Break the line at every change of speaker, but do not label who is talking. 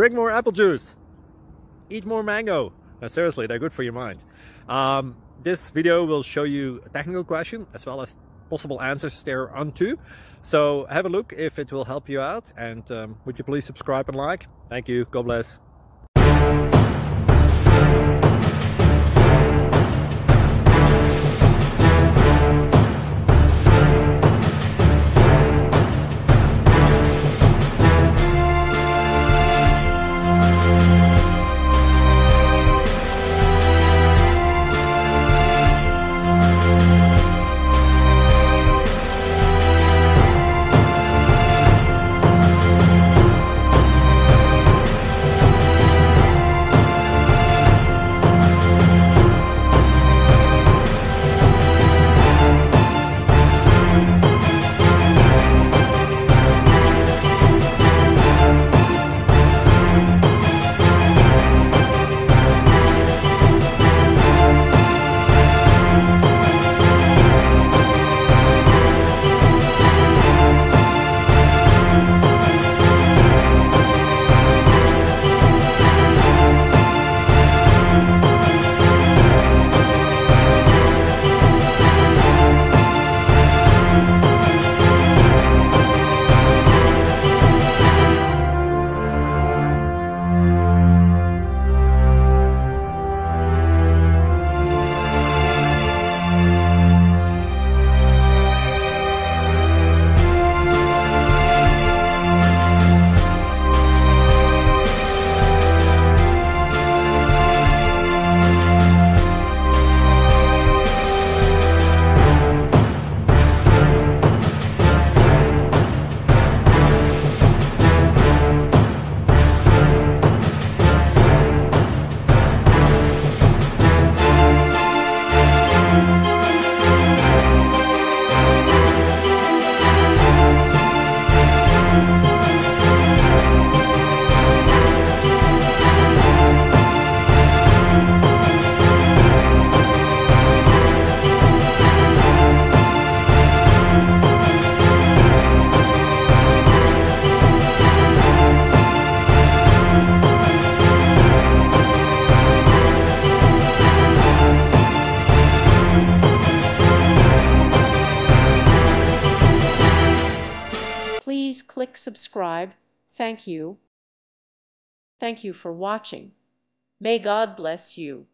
drink more apple juice, eat more mango. No, seriously, they're good for your mind. This video will show you a technical question as well as possible answers thereunto. So have a look if it will help you out, and would you please subscribe and like? Thank you. God bless.
Please click subscribe. Thank you. Thank you for watching. May God bless you.